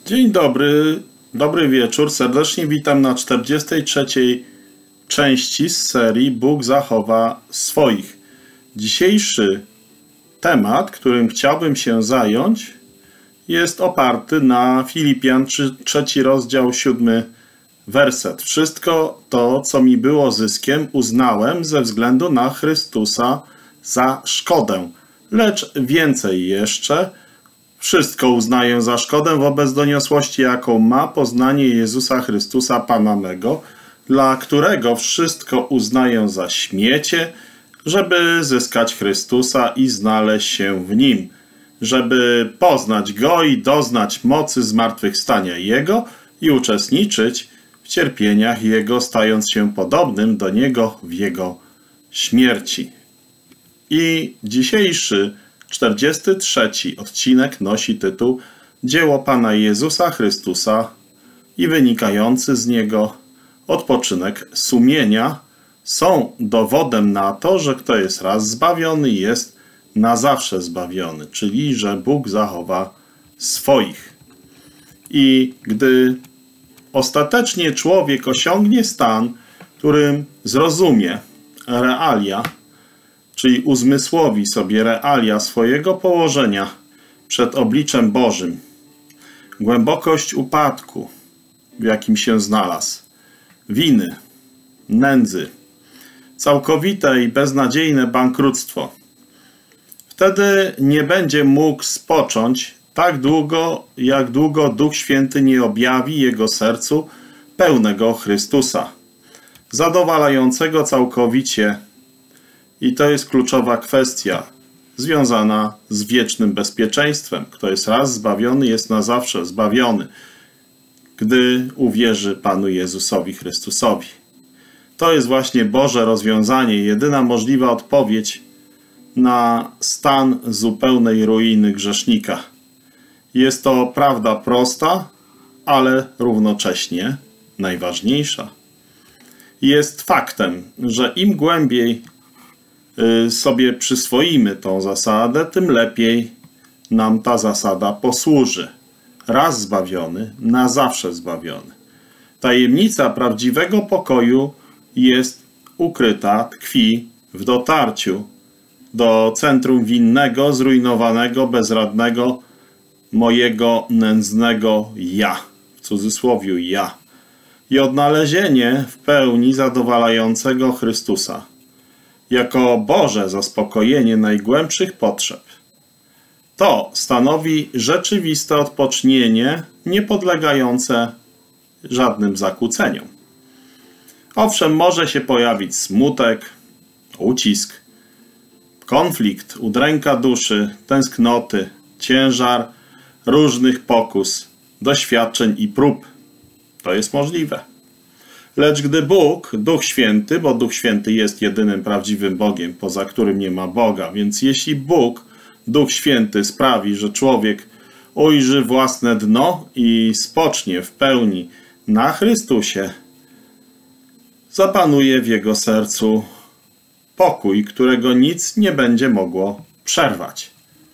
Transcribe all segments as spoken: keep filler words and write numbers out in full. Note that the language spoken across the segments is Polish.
Dzień dobry, dobry wieczór. Serdecznie witam na czterdziestej trzeciej części z serii Bóg zachowa swoich. Dzisiejszy temat, którym chciałbym się zająć, jest oparty na Filipian, trzeci rozdział, siódmy werset. Wszystko to, co mi było zyskiem, uznałem ze względu na Chrystusa za szkodę. Lecz więcej jeszcze, wszystko uznaję za szkodę wobec doniosłości, jaką ma poznanie Jezusa Chrystusa, Pana mego, dla którego wszystko uznaję za śmiecie, żeby zyskać Chrystusa i znaleźć się w Nim, żeby poznać Go i doznać mocy zmartwychwstania Jego i uczestniczyć w cierpieniach Jego, stając się podobnym do Niego w Jego śmierci. I dzisiejszy czterdziesty trzeci odcinek nosi tytuł Dzieło Pana Jezusa Chrystusa i wynikający z niego odpoczynek sumienia są dowodem na to, że kto jest raz zbawiony, jest na zawsze zbawiony, czyli że Bóg zachowa swoich. I gdy ostatecznie człowiek osiągnie stan, którym zrozumie realia, czyli uzmysłowi sobie realia swojego położenia przed obliczem Bożym, głębokość upadku, w jakim się znalazł, winy, nędzy, całkowite i beznadziejne bankructwo, wtedy nie będzie mógł spocząć tak długo, jak długo Duch Święty nie objawi jego sercu pełnego Chrystusa, zadowalającego całkowicie. I to jest kluczowa kwestia związana z wiecznym bezpieczeństwem. Kto jest raz zbawiony, jest na zawsze zbawiony, gdy uwierzy Panu Jezusowi Chrystusowi. To jest właśnie Boże rozwiązanie, jedyna możliwa odpowiedź na stan zupełnej ruiny grzesznika. Jest to prawda prosta, ale równocześnie najważniejsza. Jest faktem, że im głębiej sobie przyswoimy tą zasadę, tym lepiej nam ta zasada posłuży. Raz zbawiony, na zawsze zbawiony. Tajemnica prawdziwego pokoju jest ukryta, tkwi w dotarciu do centrum winnego, zrujnowanego, bezradnego, mojego nędznego ja, w cudzysłowiu ja, i odnalezienie w pełni zadowalającego Chrystusa jako Boże zaspokojenie najgłębszych potrzeb. To stanowi rzeczywiste odpocznienie, niepodlegające żadnym zakłóceniom. Owszem, może się pojawić smutek, ucisk, konflikt, udręka duszy, tęsknoty, ciężar różnych pokus, doświadczeń i prób. To jest możliwe. Lecz gdy Bóg, Duch Święty, bo Duch Święty jest jedynym prawdziwym Bogiem, poza którym nie ma Boga, więc jeśli Bóg, Duch Święty sprawi, że człowiek ujrzy własne dno i spocznie w pełni na Chrystusie, zapanuje w jego sercu pokój, którego nic nie będzie mogło przerwać.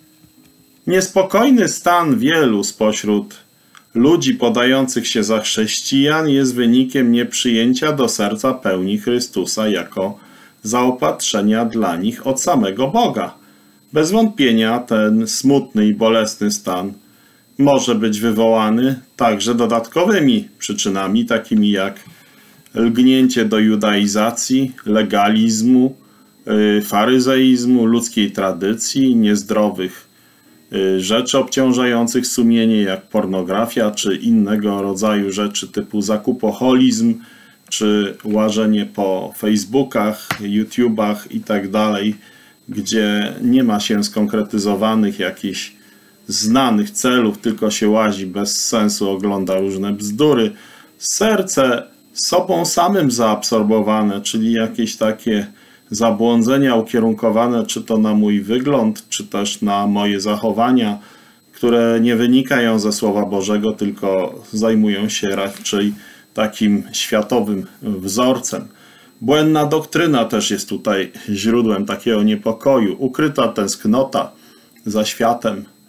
Niespokojny stan wielu spośród ludzi podających się za chrześcijan jest wynikiem nieprzyjęcia do serca pełni Chrystusa jako zaopatrzenia dla nich od samego Boga. Bez wątpienia ten smutny i bolesny stan może być wywołany także dodatkowymi przyczynami, takimi jak lgnięcie do judaizacji, legalizmu, faryzeizmu, ludzkiej tradycji, niezdrowych rzeczy obciążających sumienie, jak pornografia, czy innego rodzaju rzeczy typu zakupoholizm, czy łażenie po Facebookach, YouTubach i tak dalej, gdzie nie ma się skonkretyzowanych jakichś znanych celów, tylko się łazi bez sensu, ogląda różne bzdury. Serce sobą samym zaabsorbowane, czyli jakieś takie zabłądzenia ukierunkowane czy to na mój wygląd, czy też na moje zachowania, które nie wynikają ze Słowa Bożego, tylko zajmują się raczej takim światowym wzorcem. Błędna doktryna też jest tutaj źródłem takiego niepokoju, ukryta tęsknota za światem,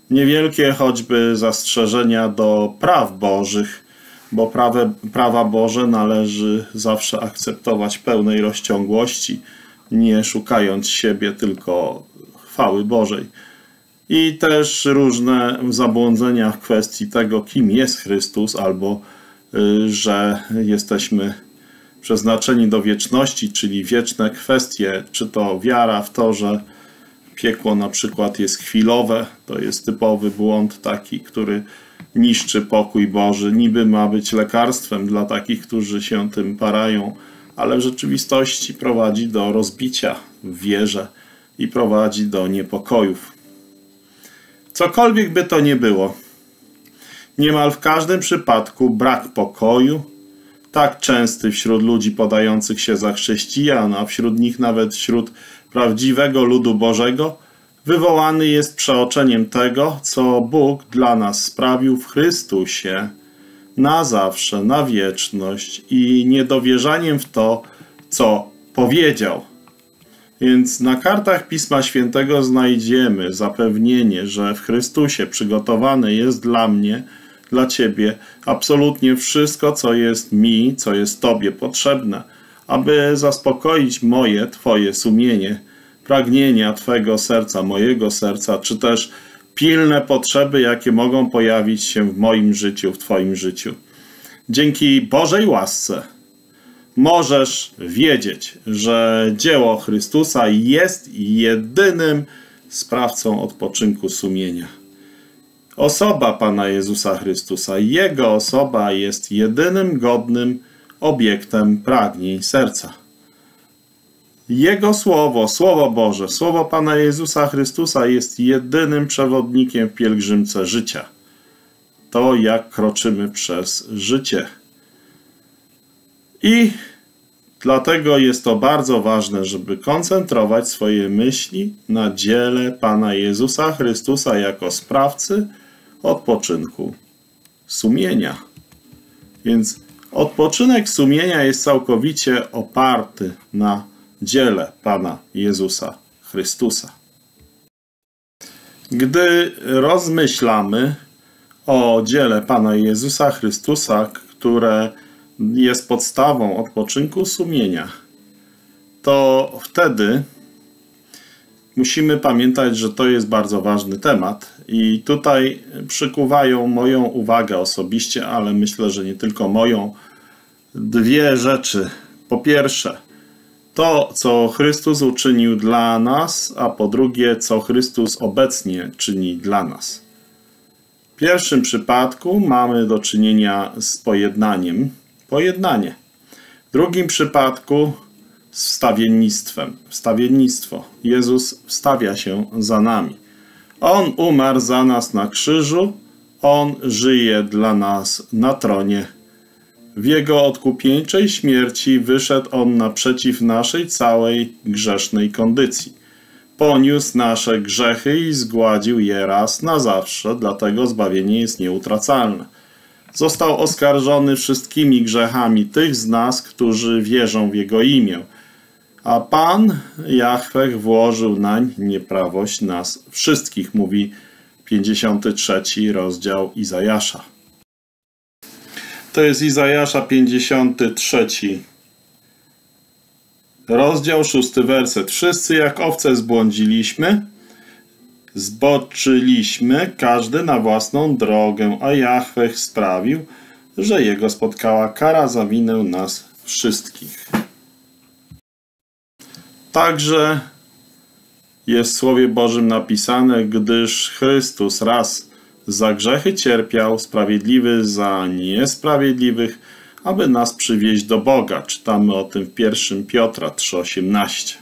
Niewielkie choćby zastrzeżenia do praw bożych, bo prawe, prawa Boże należy zawsze akceptować w pełnej rozciągłości, nie szukając siebie, tylko chwały Bożej. I też różne zabłądzenia w kwestii tego, kim jest Chrystus, albo y, że jesteśmy przeznaczeni do wieczności, czyli wieczne kwestie, czy to wiara w to, że piekło na przykład jest chwilowe, to jest typowy błąd taki, który niszczy pokój Boży, niby ma być lekarstwem dla takich, którzy się tym parają, ale w rzeczywistości prowadzi do rozbicia w wierze i prowadzi do niepokojów. Cokolwiek by to nie było, niemal w każdym przypadku brak pokoju, tak częsty wśród ludzi podających się za chrześcijan, a wśród nich nawet wśród prawdziwego ludu Bożego, wywołany jest przeoczeniem tego, co Bóg dla nas sprawił w Chrystusie na zawsze, na wieczność i niedowierzaniem w to, co powiedział. Więc na kartach Pisma Świętego znajdziemy zapewnienie, że w Chrystusie przygotowane jest dla mnie, dla Ciebie absolutnie wszystko, co jest mi, co jest Tobie potrzebne, aby zaspokoić moje, Twoje sumienie, pragnienia Twego serca, mojego serca, czy też pilne potrzeby, jakie mogą pojawić się w moim życiu, w Twoim życiu. Dzięki Bożej łasce możesz wiedzieć, że dzieło Chrystusa jest jedynym sprawcą odpoczynku sumienia. Osoba Pana Jezusa Chrystusa, Jego osoba jest jedynym godnym obiektem pragnień serca. Jego Słowo, Słowo Boże, Słowo Pana Jezusa Chrystusa jest jedynym przewodnikiem w pielgrzymce życia. To, jak kroczymy przez życie. I dlatego jest to bardzo ważne, żeby koncentrować swoje myśli na dziele Pana Jezusa Chrystusa jako sprawcy odpoczynku sumienia. Więc odpoczynek sumienia jest całkowicie oparty na dziele Pana Jezusa Chrystusa. Gdy rozmyślamy o dziele Pana Jezusa Chrystusa, które jest podstawą odpoczynku sumienia, to wtedy musimy pamiętać, że to jest bardzo ważny temat i tutaj przykuwają moją uwagę osobiście, ale myślę, że nie tylko moją, dwie rzeczy. Po pierwsze, to, co Chrystus uczynił dla nas, a po drugie, co Chrystus obecnie czyni dla nas. W pierwszym przypadku mamy do czynienia z pojednaniem. Pojednanie. W drugim przypadku z wstawiennictwem. Wstawiennictwo. Jezus wstawia się za nami. On umarł za nas na krzyżu. On żyje dla nas na tronie. W Jego odkupieńczej śmierci wyszedł On naprzeciw naszej całej grzesznej kondycji. Poniósł nasze grzechy i zgładził je raz na zawsze, dlatego zbawienie jest nieutracalne. Został oskarżony wszystkimi grzechami tych z nas, którzy wierzą w Jego imię. A Pan Jahwe włożył nań nieprawość nas wszystkich, mówi pięćdziesiąty trzeci rozdział Izajasza. To jest Izajasza pięćdziesiąty trzeci rozdział, szósty werset. Wszyscy jak owce zbłądziliśmy, zboczyliśmy, każdy na własną drogę, a Jahwe sprawił, że Jego spotkała kara za winę nas wszystkich. Także jest w Słowie Bożym napisane, gdyż Chrystus raz za grzechy cierpiał, sprawiedliwy za niesprawiedliwych, aby nas przywieźć do Boga. Czytamy o tym w pierwszym Piotra trzy osiemnaście.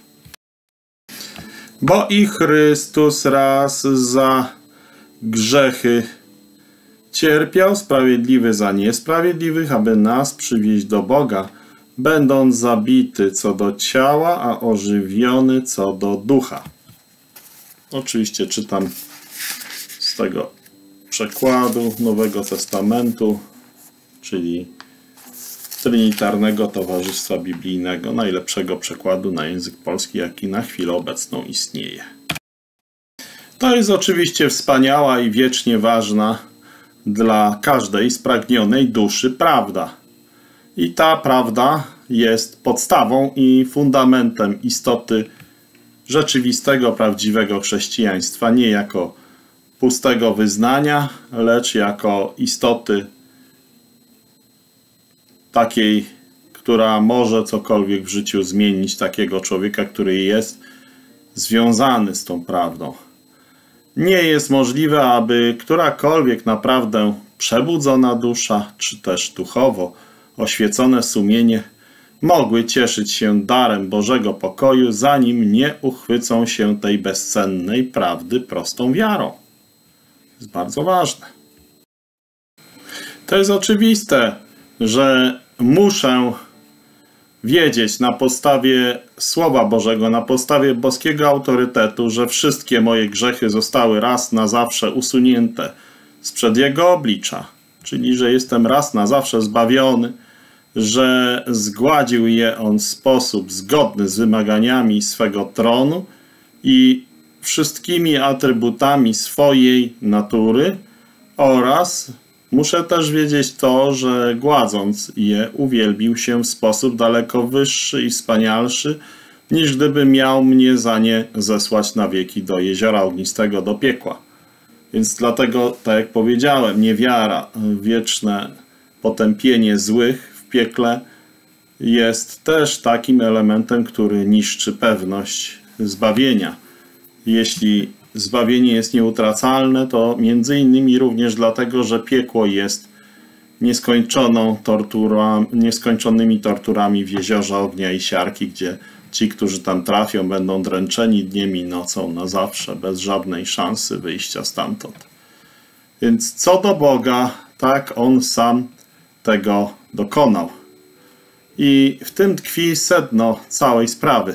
Bo i Chrystus raz za grzechy cierpiał, sprawiedliwy za niesprawiedliwych, aby nas przywieźć do Boga, będąc zabity co do ciała, a ożywiony co do ducha. Oczywiście czytam z tego przekładu Nowego Testamentu, czyli Trinitarnego Towarzystwa Biblijnego, najlepszego przekładu na język polski, jaki na chwilę obecną istnieje. To jest oczywiście wspaniała i wiecznie ważna dla każdej spragnionej duszy prawda. I ta prawda jest podstawą i fundamentem istoty rzeczywistego, prawdziwego chrześcijaństwa. Nie jako pustego wyznania, lecz jako istoty takiej, która może cokolwiek w życiu zmienić, takiego człowieka, który jest związany z tą prawdą. Nie jest możliwe, aby którakolwiek naprawdę przebudzona dusza, czy też duchowo oświecone sumienie mogły cieszyć się darem Bożego pokoju, zanim nie uchwycą się tej bezcennej prawdy prostą wiarą. To jest bardzo ważne. To jest oczywiste, że muszę wiedzieć na podstawie Słowa Bożego, na podstawie boskiego autorytetu, że wszystkie moje grzechy zostały raz na zawsze usunięte sprzed Jego oblicza, czyli że jestem raz na zawsze zbawiony, że zgładził je On w sposób zgodny z wymaganiami swego tronu i wszystkimi atrybutami swojej natury, oraz muszę też wiedzieć to, że gładząc je uwielbił się w sposób daleko wyższy i wspanialszy, niż gdyby miał mnie za nie zesłać na wieki do jeziora ognistego, do piekła. Więc dlatego, tak jak powiedziałem, niewiara, wieczne potępienie złych w piekle jest też takim elementem, który niszczy pewność zbawienia. Jeśli zbawienie jest nieutracalne, to między innymi również dlatego, że piekło jest nieskończoną torturą, nieskończonymi torturami w jeziorze ognia i siarki, gdzie ci, którzy tam trafią, będą dręczeni dniem i nocą na zawsze, bez żadnej szansy wyjścia stamtąd. Więc co do Boga, tak On sam tego dokonał. I w tym tkwi sedno całej sprawy.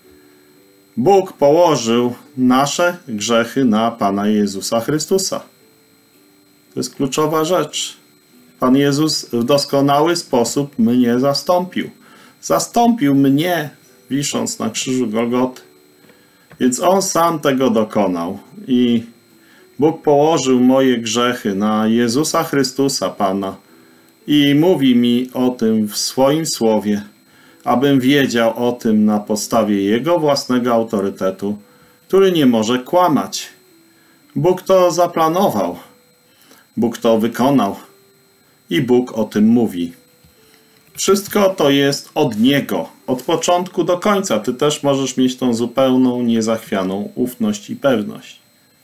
Bóg położył nasze grzechy na Pana Jezusa Chrystusa. To jest kluczowa rzecz. Pan Jezus w doskonały sposób mnie zastąpił. Zastąpił mnie, wisząc na krzyżu Golgoty. Więc On sam tego dokonał. I Bóg położył moje grzechy na Jezusa Chrystusa, Pana. I mówi mi o tym w swoim słowie, abym wiedział o tym na podstawie Jego własnego autorytetu, który nie może kłamać. Bóg to zaplanował. Bóg to wykonał. I Bóg o tym mówi. Wszystko to jest od Niego, od początku do końca. Ty też możesz mieć tą zupełną, niezachwianą ufność i pewność.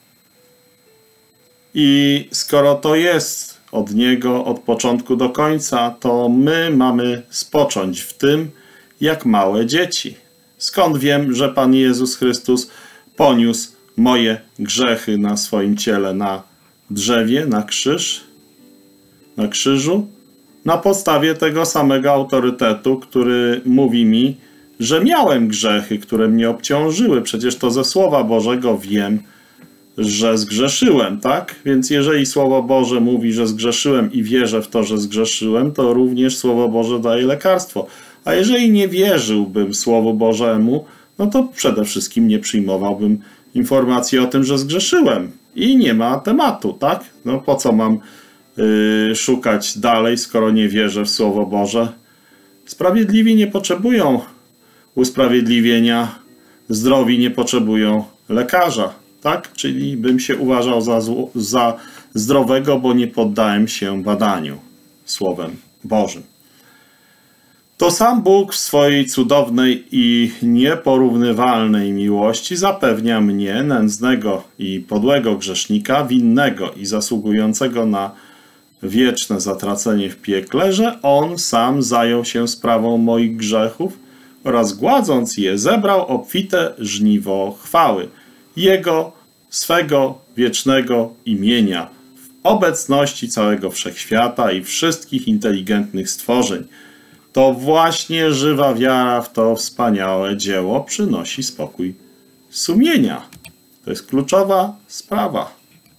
I skoro to jest od Niego, od początku do końca, to my mamy spocząć w tym, jak małe dzieci. Skąd wiem, że Pan Jezus Chrystus poniósł moje grzechy na swoim ciele, na drzewie, na krzyż, na krzyżu? Na podstawie tego samego autorytetu, który mówi mi, że miałem grzechy, które mnie obciążyły. Przecież to ze Słowa Bożego wiem, że zgrzeszyłem, tak? Więc jeżeli Słowo Boże mówi, że zgrzeszyłem i wierzę w to, że zgrzeszyłem, to również Słowo Boże daje lekarstwo. A jeżeli nie wierzyłbym Słowu Bożemu, no to przede wszystkim nie przyjmowałbym informacji o tym, że zgrzeszyłem. I nie ma tematu, tak? No po co mam yy, szukać dalej, skoro nie wierzę w Słowo Boże? Sprawiedliwi nie potrzebują usprawiedliwienia, zdrowi nie potrzebują lekarza, tak? Czyli bym się uważał za, za zdrowego, bo nie poddałem się badaniu Słowem Bożym. To sam Bóg w swojej cudownej i nieporównywalnej miłości zapewnia mnie, nędznego i podłego grzesznika, winnego i zasługującego na wieczne zatracenie w piekle, że On sam zajął się sprawą moich grzechów oraz gładząc je zebrał obfite żniwo chwały Jego, swego wiecznego imienia w obecności całego wszechświata i wszystkich inteligentnych stworzeń. To właśnie żywa wiara w to wspaniałe dzieło przynosi spokój sumienia. To jest kluczowa sprawa.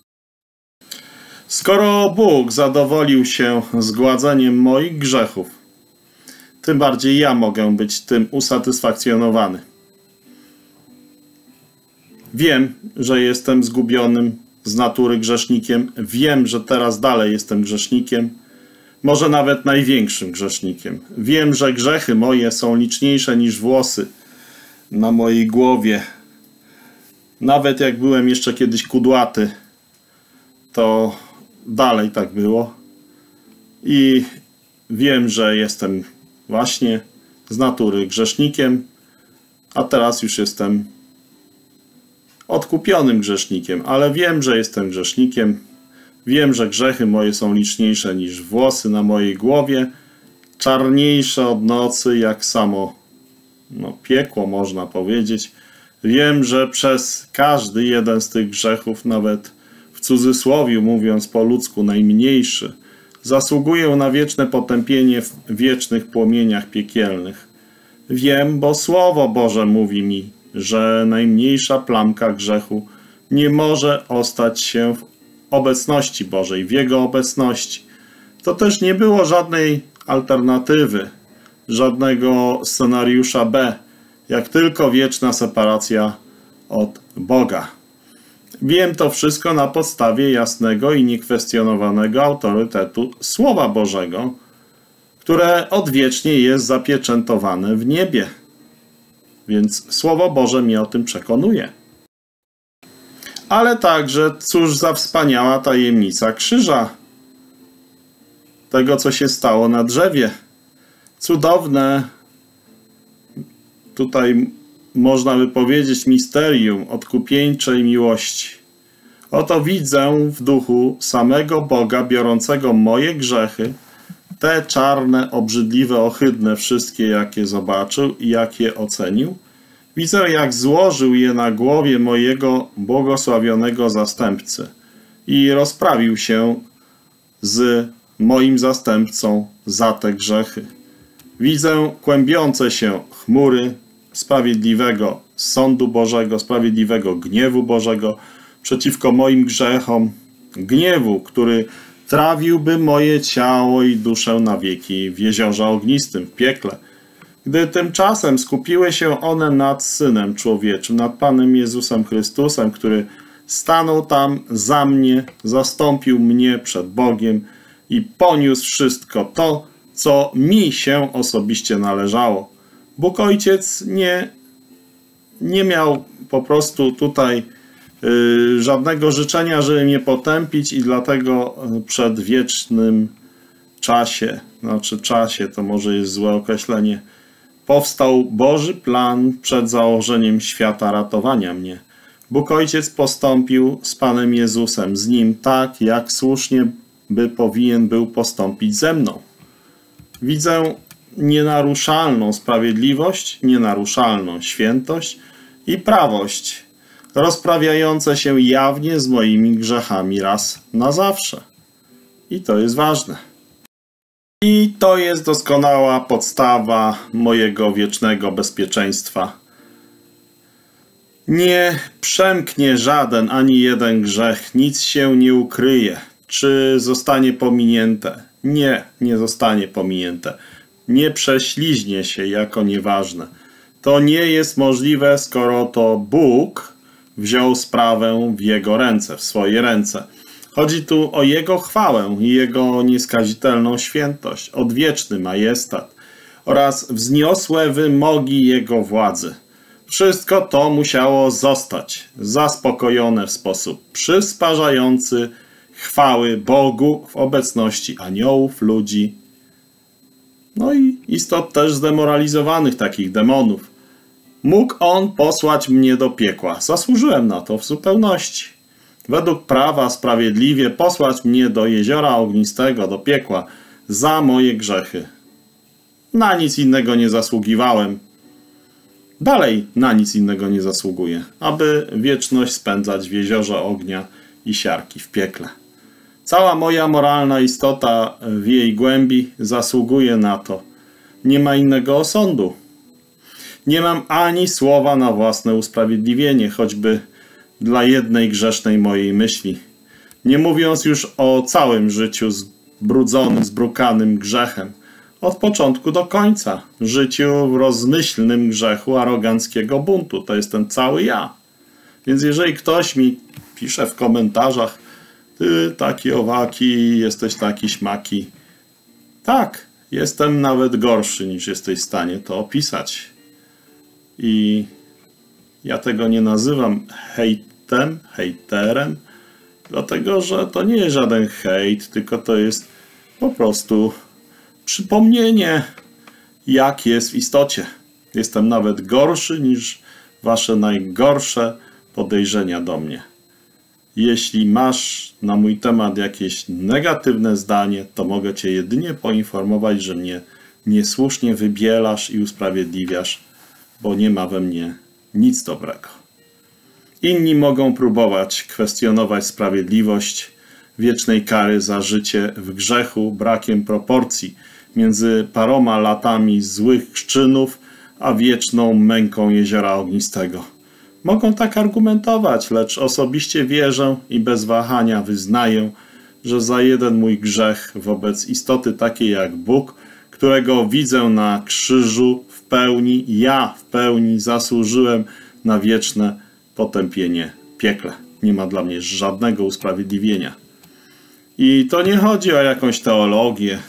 Skoro Bóg zadowolił się zgładzeniem moich grzechów, tym bardziej ja mogę być tym usatysfakcjonowany. Wiem, że jestem zgubionym z natury grzesznikiem. Wiem, że teraz dalej jestem grzesznikiem. Może nawet największym grzesznikiem. Wiem, że grzechy moje są liczniejsze niż włosy na mojej głowie. Nawet jak byłem jeszcze kiedyś kudłaty, to dalej tak było. I wiem, że jestem właśnie z natury grzesznikiem, a teraz już jestem odkupionym grzesznikiem, ale wiem, że jestem grzesznikiem. Wiem, że grzechy moje są liczniejsze niż włosy na mojej głowie, czarniejsze od nocy, jak samo no, piekło, można powiedzieć. Wiem, że przez każdy jeden z tych grzechów, nawet w cudzysłowie mówiąc po ludzku najmniejszy, zasługuję na wieczne potępienie w wiecznych płomieniach piekielnych. Wiem, bo Słowo Boże mówi mi, że najmniejsza plamka grzechu nie może ostać się w obecności Bożej, w Jego obecności. To też nie było żadnej alternatywy, żadnego scenariusza B, jak tylko wieczna separacja od Boga. Wiem to wszystko na podstawie jasnego i niekwestionowanego autorytetu Słowa Bożego, które odwiecznie jest zapieczętowane w niebie. Więc Słowo Boże mnie o tym przekonuje. Ale także, cóż za wspaniała tajemnica krzyża. Tego, co się stało na drzewie. Cudowne, tutaj można by powiedzieć, misterium odkupieńczej miłości. Oto widzę w duchu samego Boga biorącego moje grzechy, te czarne, obrzydliwe, ohydne, wszystkie, jakie zobaczył i jakie ocenił. Widzę, jak złożył je na głowie mojego błogosławionego zastępcy i rozprawił się z moim zastępcą za te grzechy. Widzę kłębiące się chmury sprawiedliwego sądu Bożego, sprawiedliwego gniewu Bożego przeciwko moim grzechom. Gniewu, który trawiłby moje ciało i duszę na wieki w jeziorze ognistym, w piekle. Gdy tymczasem skupiły się one nad Synem Człowieczym, nad Panem Jezusem Chrystusem, który stanął tam za mnie, zastąpił mnie przed Bogiem i poniósł wszystko to, co mi się osobiście należało. Bóg Ojciec nie, nie miał po prostu tutaj y, żadnego życzenia, żeby mnie potępić i dlatego przed wiecznym czasie, znaczy czasie to może jest złe określenie, powstał Boży plan przed założeniem świata ratowania mnie. Bóg Ojciec postąpił z Panem Jezusem, z Nim tak, jak słusznie by powinien był postąpić ze mną. Widzę nienaruszalną sprawiedliwość, nienaruszalną świętość i prawość, rozprawiające się jawnie z moimi grzechami raz na zawsze. I to jest ważne. I to jest doskonała podstawa mojego wiecznego bezpieczeństwa. Nie przemknie żaden ani jeden grzech, nic się nie ukryje. Czy zostanie pominięte? Nie, nie zostanie pominięte. Nie prześliźnie się jako nieważne. To nie jest możliwe, skoro to Bóg wziął sprawę w Jego ręce, w swoje ręce. Chodzi tu o Jego chwałę i Jego nieskazitelną świętość, odwieczny majestat oraz wzniosłe wymogi Jego władzy. Wszystko to musiało zostać zaspokojone w sposób przysparzający chwały Bogu w obecności aniołów, ludzi, no i istot też zdemoralizowanych, takich demonów. Mógł On posłać mnie do piekła. Zasłużyłem na to w zupełności. Według prawa sprawiedliwie posłać mnie do jeziora ognistego, do piekła, za moje grzechy. Na nic innego nie zasługiwałem. Dalej na nic innego nie zasługuję, aby wieczność spędzać w jeziorze ognia i siarki w piekle. Cała moja moralna istota w jej głębi zasługuje na to. Nie ma innego osądu. Nie mam ani słowa na własne usprawiedliwienie, choćby dla jednej grzesznej mojej myśli. Nie mówiąc już o całym życiu zbrudzonym, zbrukanym grzechem. Od początku do końca. Życiu w rozmyślnym grzechu aroganckiego buntu. To jest ten cały ja. Więc jeżeli ktoś mi pisze w komentarzach, ty taki owaki, jesteś taki śmaki. Tak, jestem nawet gorszy niż jesteś w stanie to opisać. I ja tego nie nazywam hejtem, hejterem, dlatego że to nie jest żaden hejt, tylko to jest po prostu przypomnienie, jak jest w istocie. Jestem nawet gorszy niż wasze najgorsze podejrzenia do mnie. Jeśli masz na mój temat jakieś negatywne zdanie, to mogę cię jedynie poinformować, że mnie niesłusznie wybielasz i usprawiedliwiasz, bo nie ma we mnie nic dobrego. Inni mogą próbować kwestionować sprawiedliwość wiecznej kary za życie w grzechu, brakiem proporcji między paroma latami złych czynów, a wieczną męką jeziora ognistego. Mogą tak argumentować, lecz osobiście wierzę i bez wahania wyznaję, że za jeden mój grzech wobec istoty takiej jak Bóg, którego widzę na krzyżu w pełni, ja w pełni zasłużyłem na wieczne potępienie w piekle. Nie ma dla mnie żadnego usprawiedliwienia. I to nie chodzi o jakąś teologię.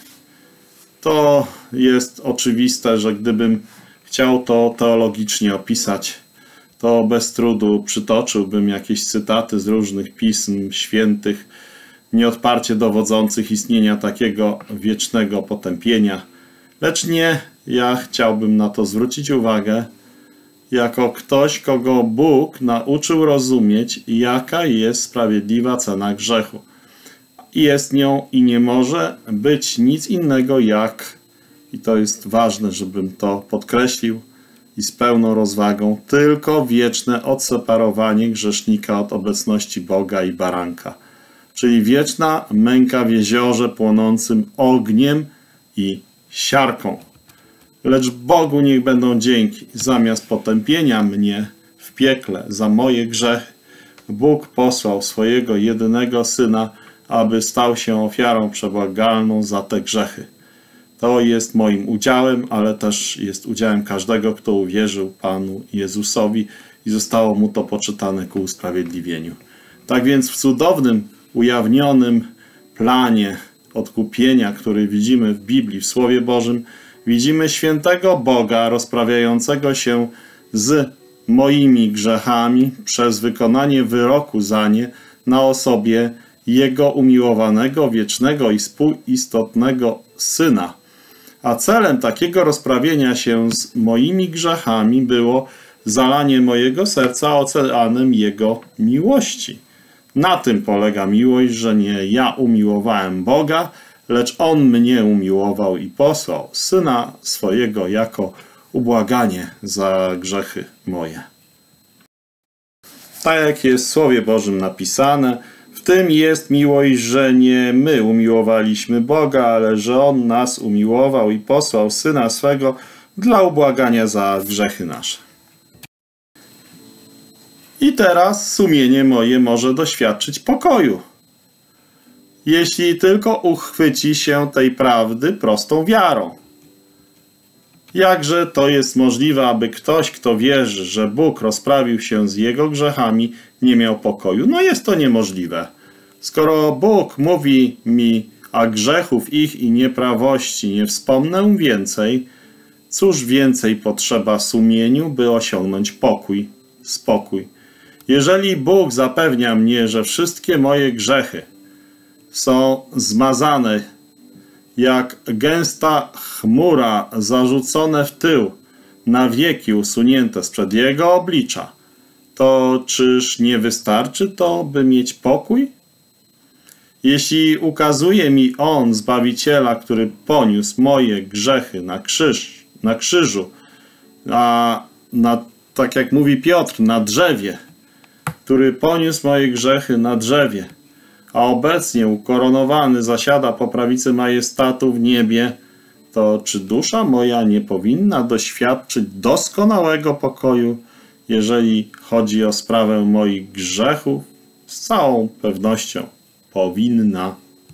To jest oczywiste, że gdybym chciał to teologicznie opisać, to bez trudu przytoczyłbym jakieś cytaty z różnych pism świętych, nieodparcie dowodzących istnienia takiego wiecznego potępienia. Lecz nie, ja chciałbym na to zwrócić uwagę, jako ktoś, kogo Bóg nauczył rozumieć, jaka jest sprawiedliwa cena grzechu. Jest nią i nie może być nic innego jak, i to jest ważne, żebym to podkreślił i z pełną rozwagą, tylko wieczne odseparowanie grzesznika od obecności Boga i baranka. Czyli wieczna męka w jeziorze płonącym ogniem i siarką. Lecz Bogu niech będą dzięki. Zamiast potępienia mnie w piekle za moje grzechy, Bóg posłał swojego jedynego Syna, aby stał się ofiarą przebłagalną za te grzechy. To jest moim udziałem, ale też jest udziałem każdego, kto uwierzył Panu Jezusowi i zostało mu to poczytane ku usprawiedliwieniu. Tak więc w cudownym, ujawnionym planie odkupienia, który widzimy w Biblii, w Słowie Bożym, widzimy świętego Boga rozprawiającego się z moimi grzechami przez wykonanie wyroku za nie na osobie Jego umiłowanego, wiecznego i współistotnego Syna. A celem takiego rozprawienia się z moimi grzechami było zalanie mojego serca oceanem Jego miłości. Na tym polega miłość, że nie ja umiłowałem Boga, lecz On mnie umiłował i posłał Syna swojego jako ubłaganie za grzechy moje. Tak jak jest w Słowie Bożym napisane, w tym jest miłość, że nie my umiłowaliśmy Boga, ale że On nas umiłował i posłał Syna swego dla ubłagania za grzechy nasze. I teraz sumienie moje może doświadczyć pokoju, jeśli tylko uchwyci się tej prawdy prostą wiarą. Jakże to jest możliwe, aby ktoś, kto wierzy, że Bóg rozprawił się z jego grzechami, nie miał pokoju? No jest to niemożliwe. Skoro Bóg mówi mi, a grzechów ich i nieprawości nie wspomnę więcej, cóż więcej potrzeba sumieniu, by osiągnąć pokój, spokój? Jeżeli Bóg zapewnia mnie, że wszystkie moje grzechy są zmazane jak gęsta chmura zarzucone w tył, na wieki usunięte sprzed Jego oblicza, to czyż nie wystarczy to, by mieć pokój? Jeśli ukazuje mi On Zbawiciela, który poniósł moje grzechy na krzyż, na krzyżu, a na, tak jak mówi Piotr, na drzewie, który poniósł moje grzechy na drzewie, a obecnie ukoronowany zasiada po prawicy majestatu w niebie, to czy dusza moja nie powinna doświadczyć doskonałego pokoju, jeżeli chodzi o sprawę moich grzechów? Z całą pewnością powinna.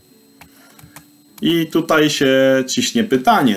I tutaj się ciśnie pytanie.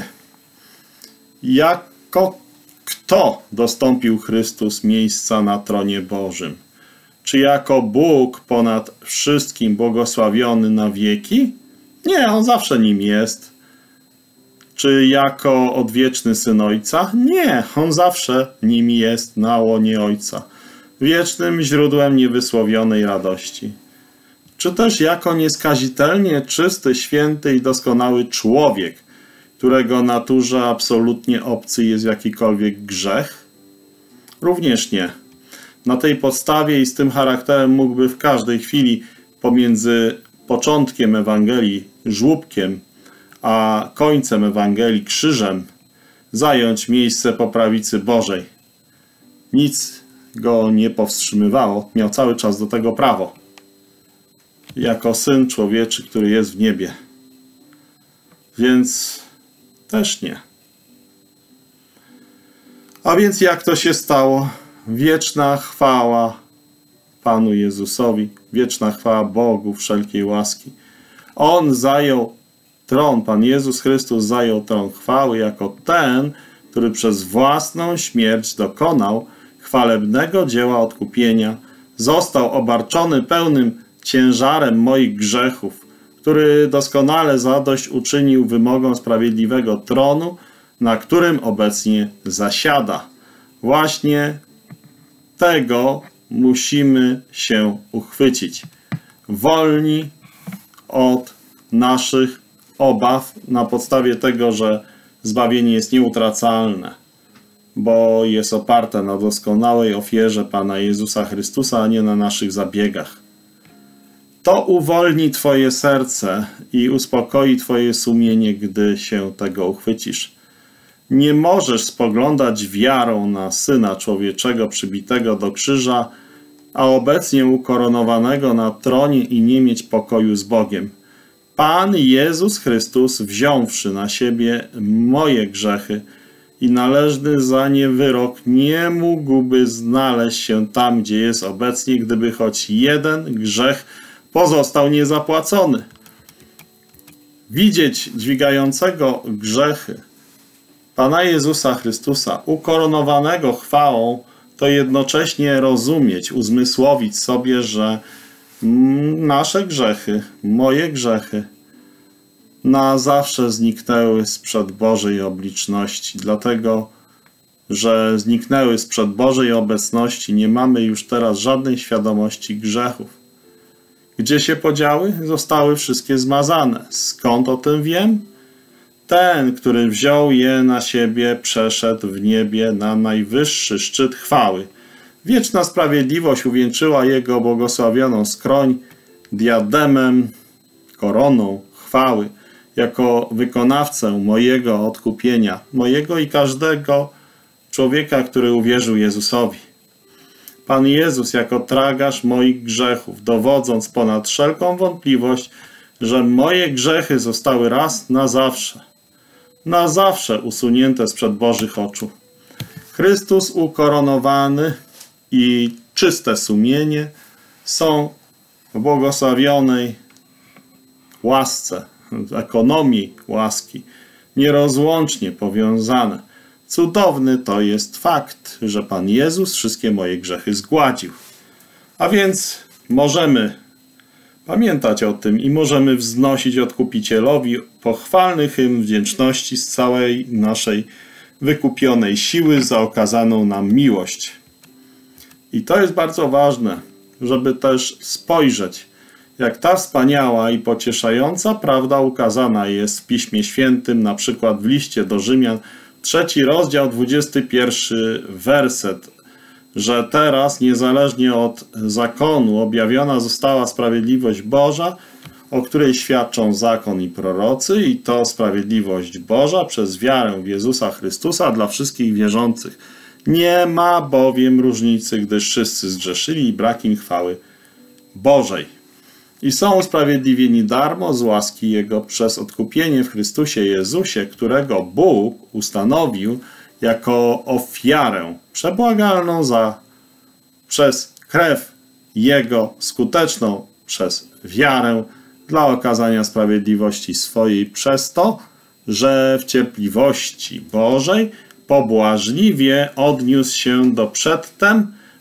Jako kto dostąpił Chrystus miejsca na tronie Bożym? Czy jako Bóg ponad wszystkim błogosławiony na wieki? Nie, On zawsze nim jest. Czy jako odwieczny Syn Ojca? Nie, On zawsze nim jest na łonie Ojca. Wiecznym źródłem niewysłowionej radości. Czy też jako nieskazitelnie czysty, święty i doskonały człowiek, którego naturze absolutnie obcy jest jakikolwiek grzech? Również nie. Na tej podstawie i z tym charakterem mógłby w każdej chwili pomiędzy początkiem Ewangelii, żłóbkiem, a końcem Ewangelii, krzyżem, zająć miejsce po prawicy Bożej. Nic go nie powstrzymywało, miał cały czas do tego prawo. Jako Syn Człowieczy, który jest w niebie. Więc też nie. A więc jak to się stało? Wieczna chwała Panu Jezusowi, wieczna chwała Bogu wszelkiej łaski. On zajął tron, Pan Jezus Chrystus zajął tron chwały jako ten, który przez własną śmierć dokonał chwalebnego dzieła odkupienia, został obarczony pełnym ciężarem moich grzechów, który doskonale zadośćuczynił wymogom sprawiedliwego tronu, na którym obecnie zasiada. Właśnie tego musimy się uchwycić. Wolni od naszych obaw na podstawie tego, że zbawienie jest nieutracalne, bo jest oparte na doskonałej ofierze Pana Jezusa Chrystusa, a nie na naszych zabiegach. To uwolni Twoje serce i uspokoi Twoje sumienie, gdy się tego uchwycisz. Nie możesz spoglądać wiarą na Syna Człowieczego przybitego do krzyża, a obecnie ukoronowanego na tronie i nie mieć pokoju z Bogiem. Pan Jezus Chrystus, wziąwszy na siebie moje grzechy i należny za nie wyrok, nie mógłby znaleźć się tam, gdzie jest obecnie, gdyby choć jeden grzech pozostał niezapłacony. Widzieć dźwigającego grzechy Pana Jezusa Chrystusa, ukoronowanego chwałą, to jednocześnie rozumieć, uzmysłowić sobie, że nasze grzechy, moje grzechy na zawsze zniknęły sprzed Bożej obliczności. Dlatego, że zniknęły sprzed Bożej obecności, nie mamy już teraz żadnej świadomości grzechów. Gdzie się podziały? Zostały wszystkie zmazane. Skąd o tym wiem? Ten, który wziął je na siebie, przeszedł w niebie na najwyższy szczyt chwały. Wieczna sprawiedliwość uwieńczyła jego błogosławioną skroń diademem, koroną chwały, jako wykonawcę mojego odkupienia, mojego i każdego człowieka, który uwierzył Jezusowi. Pan Jezus jako tragarz moich grzechów, dowodząc ponad wszelką wątpliwość, że moje grzechy zostały raz na zawsze, na zawsze usunięte sprzed Bożych oczu. Chrystus ukoronowany i czyste sumienie są w błogosławionej łasce, w ekonomii łaski, nierozłącznie powiązane. Cudowny to jest fakt, że Pan Jezus wszystkie moje grzechy zgładził. A więc możemy pamiętać o tym i możemy wznosić Odkupicielowi pochwalny hymn wdzięczności z całej naszej wykupionej siły za okazaną nam miłość. I to jest bardzo ważne, żeby też spojrzeć, jak ta wspaniała i pocieszająca prawda ukazana jest w Piśmie Świętym, na przykład w liście do Rzymian, trzeci rozdział, dwudziesty pierwszy werset, że teraz, niezależnie od zakonu, objawiona została sprawiedliwość Boża, o której świadczą zakon i prorocy, i to sprawiedliwość Boża przez wiarę w Jezusa Chrystusa dla wszystkich wierzących. Nie ma bowiem różnicy, gdyż wszyscy zgrzeszyli i brak im chwały Bożej. I są usprawiedliwieni darmo z łaski Jego przez odkupienie w Chrystusie Jezusie, którego Bóg ustanowił jako ofiarę przebłagalną za, przez krew Jego, skuteczną przez wiarę dla okazania sprawiedliwości swojej, przez to, że w cierpliwości Bożej pobłażliwie odniósł się do przedtem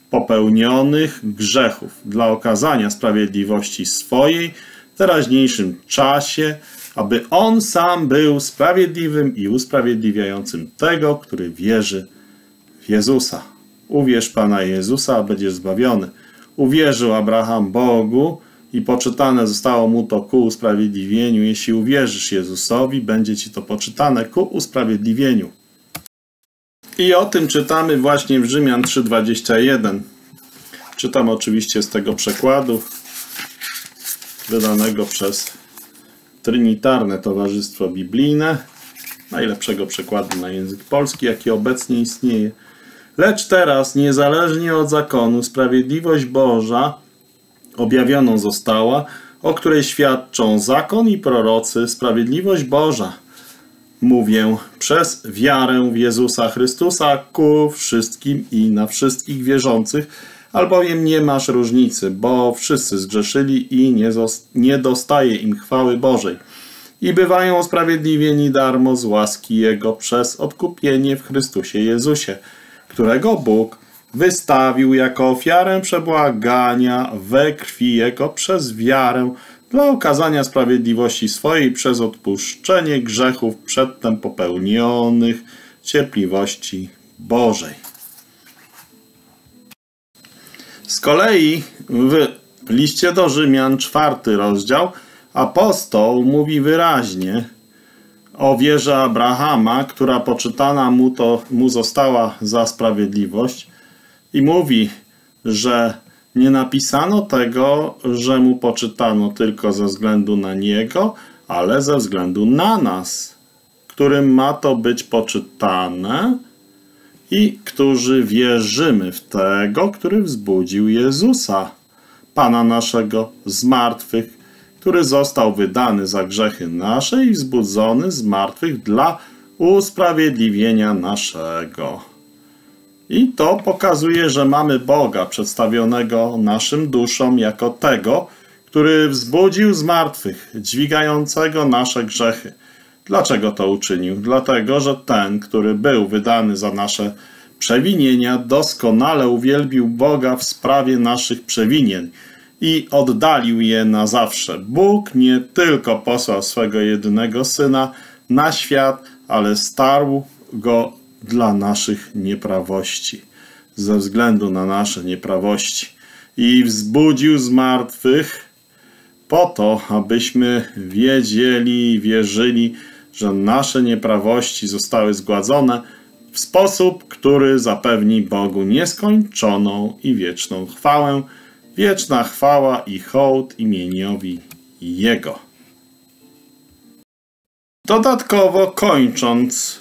popełnionych grzechów, dla okazania sprawiedliwości swojej w teraźniejszym czasie, aby On sam był sprawiedliwym i usprawiedliwiającym tego, który wierzy w Jezusa. Uwierz Pana Jezusa, a będziesz zbawiony. Uwierzył Abraham Bogu i poczytane zostało mu to ku usprawiedliwieniu. Jeśli uwierzysz Jezusowi, będzie ci to poczytane ku usprawiedliwieniu. I o tym czytamy właśnie w Rzymian trzy dwadzieścia jeden. Czytam oczywiście z tego przekładu wydanego przez Trinitarne Towarzystwo Biblijne, najlepszego przekładu na język polski, jaki obecnie istnieje. Lecz teraz, niezależnie od zakonu, sprawiedliwość Boża objawioną została, o której świadczą zakon i prorocy. Sprawiedliwość Boża, mówię, przez wiarę w Jezusa Chrystusa ku wszystkim i na wszystkich wierzących, albowiem nie masz różnicy, bo wszyscy zgrzeszyli i nie, nie dostaje im chwały Bożej. I bywają usprawiedliwieni darmo z łaski Jego przez odkupienie w Chrystusie Jezusie, którego Bóg wystawił jako ofiarę przebłagania we krwi Jego przez wiarę dla okazania sprawiedliwości swojej przez odpuszczenie grzechów przedtem popełnionych cierpliwości Bożej. Z kolei w liście do Rzymian, czwarty rozdział, apostoł mówi wyraźnie o wierze Abrahama, która poczytana mu, to, mu została za sprawiedliwość, i mówi, że nie napisano tego, że mu poczytano tylko ze względu na niego, ale ze względu na nas, którym ma to być poczytane i którzy wierzymy w tego, który wzbudził Jezusa, Pana naszego z martwych, który został wydany za grzechy nasze i wzbudzony z martwych dla usprawiedliwienia naszego. I to pokazuje, że mamy Boga przedstawionego naszym duszom jako tego, który wzbudził z martwych, dźwigającego nasze grzechy. Dlaczego to uczynił? Dlatego, że ten, który był wydany za nasze przewinienia, doskonale uwielbił Boga w sprawie naszych przewinień i oddalił je na zawsze. Bóg nie tylko posłał swego jedynego Syna na świat, ale starł go dla naszych nieprawości, ze względu na nasze nieprawości, i wzbudził z martwych po to, abyśmy wiedzieli i wierzyli, że nasze nieprawości zostały zgładzone w sposób, który zapewni Bogu nieskończoną i wieczną chwałę, wieczna chwała i hołd imieniowi Jego. Dodatkowo kończąc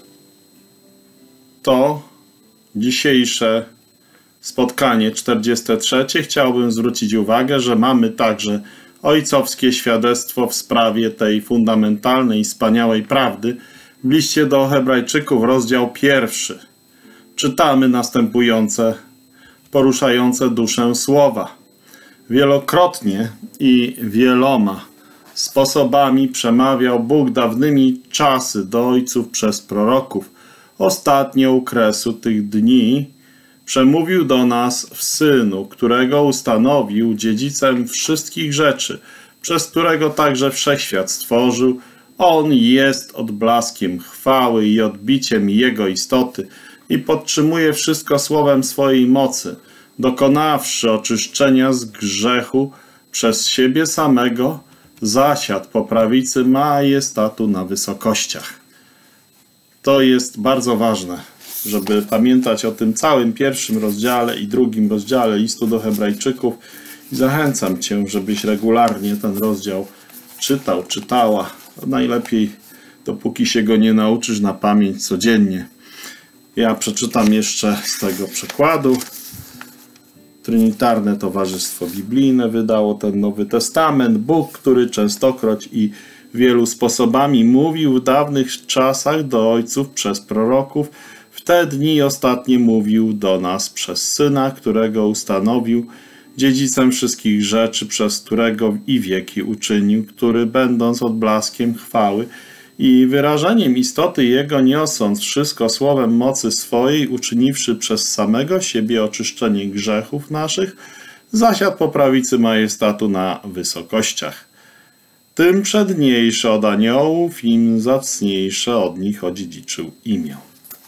to dzisiejsze spotkanie czterdzieste trzecie, chciałbym zwrócić uwagę, że mamy także ojcowskie świadectwo w sprawie tej fundamentalnej i wspaniałej prawdy. W liście do Hebrajczyków, rozdział pierwszy, czytamy następujące poruszające duszę słowa. Wielokrotnie i wieloma sposobami przemawiał Bóg dawnymi czasy do ojców przez proroków. Ostatnio u kresu tych dni przemówił do nas w Synu, którego ustanowił dziedzicem wszystkich rzeczy, przez którego także wszechświat stworzył. On jest odblaskiem chwały i odbiciem Jego istoty i podtrzymuje wszystko słowem swojej mocy, dokonawszy oczyszczenia z grzechu przez siebie samego, zasiadł po prawicy majestatu na wysokościach. To jest bardzo ważne, żeby pamiętać o tym całym pierwszym rozdziale i drugim rozdziale listu do Hebrajczyków. I zachęcam Cię, żebyś regularnie ten rozdział czytał, czytała. Najlepiej, dopóki się go nie nauczysz na pamięć codziennie. Ja przeczytam jeszcze z tego przekładu. Trinitarne Towarzystwo Biblijne wydało ten Nowy Testament. Bóg, który częstokroć i wielu sposobami mówił w dawnych czasach do ojców przez proroków, w te dni ostatnie mówił do nas przez Syna, którego ustanowił dziedzicem wszystkich rzeczy, przez którego i wieki uczynił, który będąc odblaskiem chwały i wyrażeniem istoty Jego, niosąc wszystko słowem mocy swojej, uczyniwszy przez samego siebie oczyszczenie grzechów naszych, zasiadł po prawicy majestatu na wysokościach. Tym przedniejszy od aniołów, im zacniejsze od nich odziedziczył imię.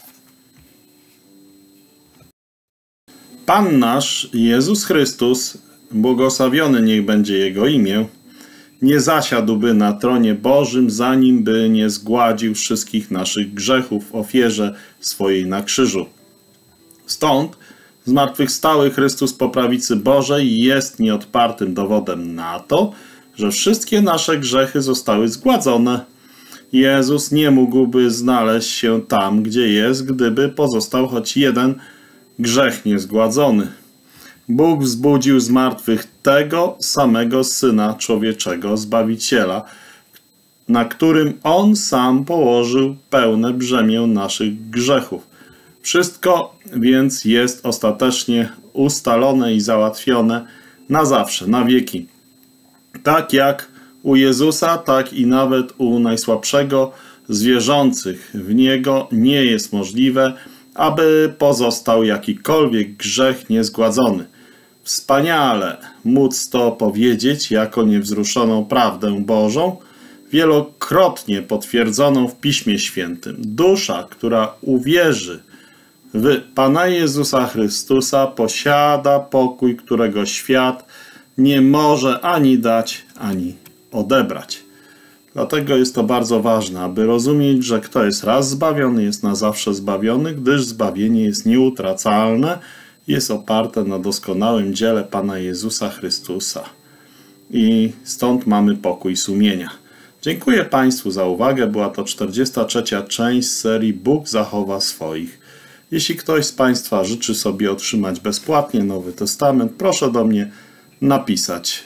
Pan nasz Jezus Chrystus, błogosławiony niech będzie Jego imię, nie zasiadłby na tronie Bożym, zanim by nie zgładził wszystkich naszych grzechów w ofierze swojej na krzyżu. Stąd zmartwychwstały Chrystus po prawicy Bożej jest nieodpartym dowodem na to, że wszystkie nasze grzechy zostały zgładzone. Jezus nie mógłby znaleźć się tam, gdzie jest, gdyby pozostał choć jeden grzech niezgładzony. Bóg wzbudził z martwych tego samego Syna Człowieczego, Zbawiciela, na którym On sam położył pełne brzemię naszych grzechów. Wszystko więc jest ostatecznie ustalone i załatwione na zawsze, na wieki. Tak jak u Jezusa, tak i nawet u najsłabszego z wierzących w Niego nie jest możliwe, aby pozostał jakikolwiek grzech niezgładzony. Wspaniale móc to powiedzieć jako niewzruszoną prawdę Bożą, wielokrotnie potwierdzoną w Piśmie Świętym. Dusza, która uwierzy w Pana Jezusa Chrystusa, posiada pokój, którego świat nie może ani dać, ani odebrać. Dlatego jest to bardzo ważne, aby rozumieć, że kto jest raz zbawiony, jest na zawsze zbawiony, gdyż zbawienie jest nieutracalne, jest oparte na doskonałym dziele Pana Jezusa Chrystusa. I stąd mamy pokój sumienia. Dziękuję Państwu za uwagę. Była to czterdziesta trzecia część serii Bóg zachowa swoich. Jeśli ktoś z Państwa życzy sobie otrzymać bezpłatnie Nowy Testament, proszę do mnie napisać.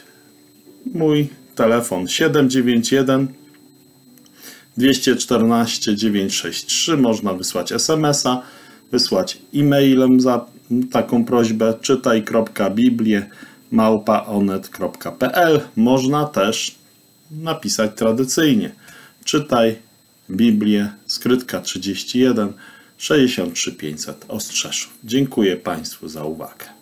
Mój telefon siedem dziewięć jeden dwieście czternaście dziewięćset sześćdziesiąt trzy. Można wysłać es em es a, wysłać e-mailem za taką prośbę czytaj kropka biblię małpa onet kropka pe el. Można też napisać tradycyjnie. Czytaj Biblię, skrytka trzydzieści jeden sześćdziesiąt trzy pięćset Ostrzeszów. Dziękuję Państwu za uwagę.